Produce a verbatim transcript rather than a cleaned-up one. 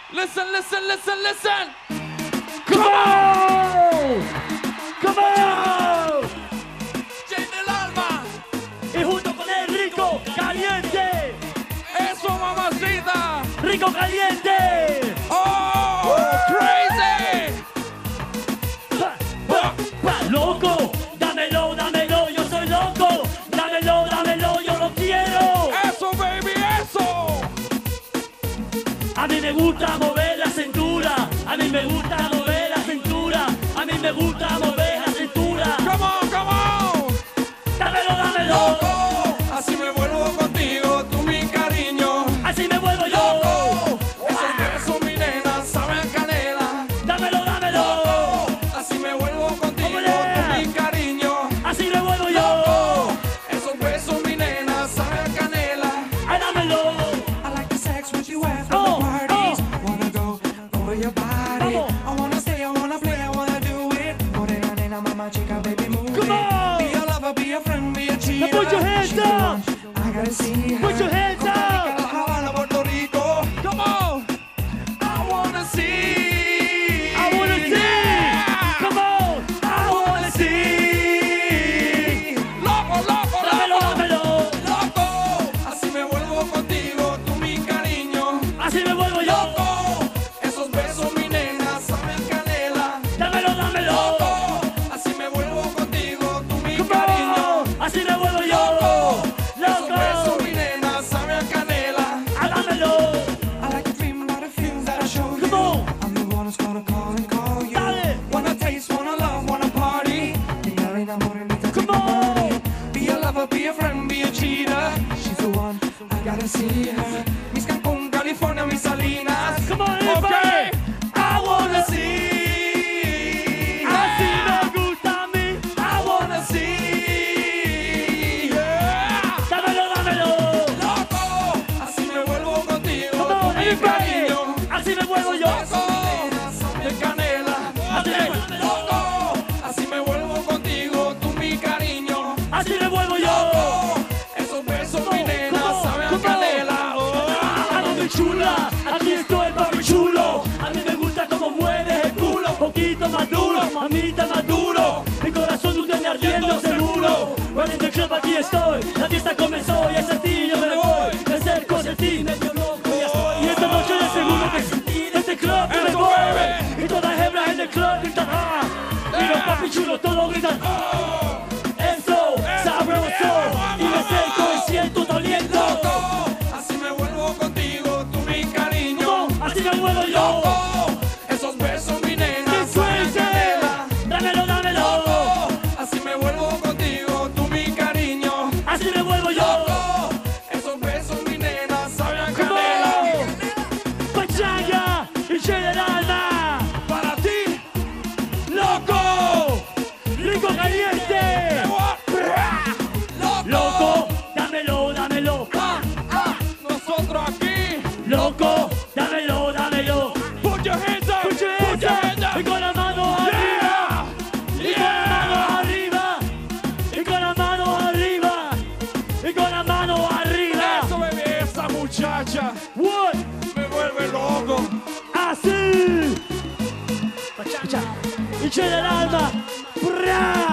Listen, listen, listen, listen. Come on, come on. Jay del Alma. Y junto con el rico caliente. Eso, mamacita. Rico caliente. Oh, crazy. Pa, pa, pa. Loco, dámelo, dámelo, yo soy loco. Dámelo, dámelo, yo lo quiero. Eso, baby, eso. A mí me gusta mover la cintura. A mí me gusta mover la cintura. A mí me gusta mover la cintura. Come on, come on. Dámelo, dámelo. Loco, así me vuelvo contigo, tú mi cariño. Así me vuelvo yo. Loco, esos besos, mi nena, saben a canela. Dámelo, dámelo. Loco, así me vuelvo contigo, tú mi cariño. Así me vuelvo yo. Loco, esos besos, mi nena, saben a canela. Ay, dámelo. I like the sex with you after Oh, the parties. oh. Wanna go over your body. Vamos. I wanna stay, I wanna play, I wanna do it. Morena, nena, mama, chica, baby, move Come it. on. Be a lover, be a friend, be a cheater. Now put your hands She's the up. one. I gotta see her. Put your hands Costa Rica, up. La Habana, Puerto Rico. Come on. I wanna see. I wanna see. Yeah. Come on. I wanna see. Loco, loco, Dámelo, loco. dámelo. Loco, así me vuelvo contigo, tú mi cariño. Así me vuelvo yo. Loco, esos besos, mi nena, saben canela. Dámelo, dámelo. Loco, así me vuelvo contigo, tú mi Come cariño. on. Así me vuelvo yo. Loco, esos besos, Loco. mi nena, saben canela. Ah, dámelo. I like to dream about the feelings that I show you. Come on. I'm the one who's gonna call and call you. Dale. Wanna taste, wanna love, wanna party. Señorita morenita, Come take my on. money. Be a lover, be a friend, be a cheater. She's the one, I gotta see her. Miss Cancún, California, mis Salinas. Come on, Okay. everybody. I wanna see. Así me gusta a mí. I wanna see. Yeah. Dámelo, dámelo. Loco, así me vuelvo contigo, Come tú on, mi everybody. cariño. Así me vuelvo yo. Loco, de canela. Así me vuelvo yo. Loco, así me vuelvo contigo, tú mi cariño. Así me vuelvo yo. Loco, esos besos, mi nena, Come on, saben a come on. canela. Oh. Ah, mami chula, aquí estoy, papi chulo. A mí me gusta cómo mueves el culo, poquito más duro, mamita más duro. Mi corazón tú tienes ardiendo seguro. Running the club, aquí estoy, la fiesta comenzó y es así, yo me voy. Me acerco de ti, medio loco ya estoy. Y esta noche de seguro que sentir este club yo me Eso, voy. baby. Y todas las hembras en el club gritan ah. Y los papi chulos todos gritan Oh. eso, sabroso. Y me acerco y siento doliendo. Loco, así me vuelvo contigo, tú mi cariño. No, así me vuelvo yo. Loco, esos besos, mi nena, It's saben a crazy. canela. Dámelo, dámelo. Loco, así me vuelvo contigo, tú mi cariño. Así me vuelvo yo. Loco, esos besos, mi nena, saben a Come canela. on. Pachanga y Jay del Alma. Para ti, Loco, rico caliente. loco, Loco, dámelo, dámelo. Ah, ah, nosotros aquí. Loco, dámelo, dámelo. Put your hands up, Put your hands up. Y con la mano arriba. Y con la mano arriba. Y con la mano arriba. Y con la mano arriba. Eso, bebé, esa muchacha What? me vuelve loco. Así. Pachanga y Jay del Alma. ¡Bra!